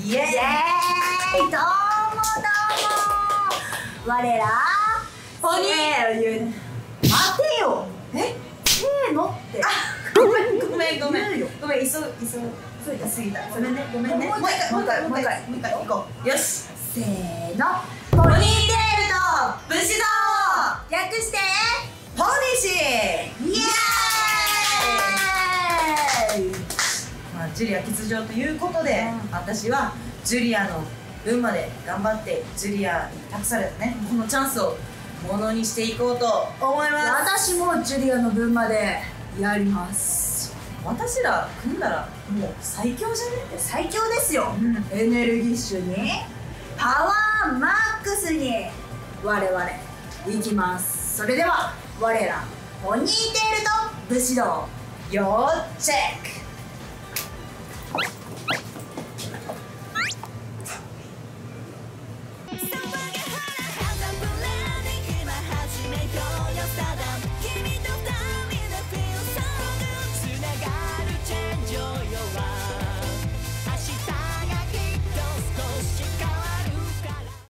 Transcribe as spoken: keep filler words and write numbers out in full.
イエーイ。どうもどうも、我らポニー。 待てよ。え、せーのって。 ごめんごめんごめん言うよ。 ごめん、急急急いだ過ぎた。ごめんねごめんね。もう一回もう一回もう一回もう一回行こう。よし。 せーの。 ポニーテールと武士道。 略してポニシー。 イエーイ。 まあジュリア欠場ということで、 うん、 私はジュリアの分まで頑張ってジュリアに託されたね、このチャンスをものにしていこうと思います。 私もジュリアの分までやります。 私ら組んだらもう最強じゃね？ 最強ですよ、 うん、 エネルギッシュにパワーマックスに我々いきます。それでは我らポニーテールと武士道、 要チェック。